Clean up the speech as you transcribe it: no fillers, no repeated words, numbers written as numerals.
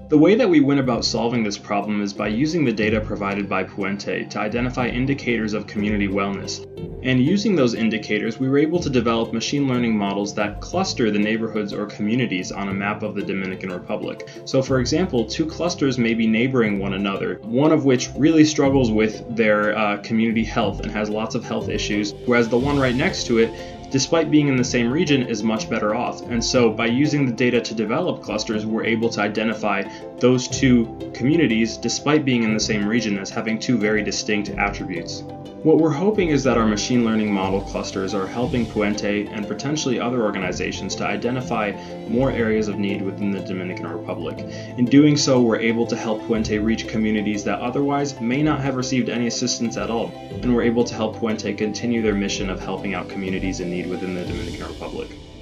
The way that we went about solving this problem is by using the data provided by Puente to identify indicators of community wellness. And using those indicators, we were able to develop machine learning models that cluster the neighborhoods or communities on a map of the Dominican Republic. So for example, two clusters may be neighboring one another, one of which really struggles with their community health and has lots of health issues, whereas the one right next to it, despite being in the same region, is much better off. And so by using the data to develop clusters, we're able to identify those two communities, despite being in the same region, as having two very distinct attributes. What we're hoping is that our machine learning model clusters are helping Puente and potentially other organizations to identify more areas of need within the Dominican Republic. In doing so, we're able to help Puente reach communities that otherwise may not have received any assistance at all, and we're able to help Puente continue their mission of helping out communities in need within the Dominican Republic.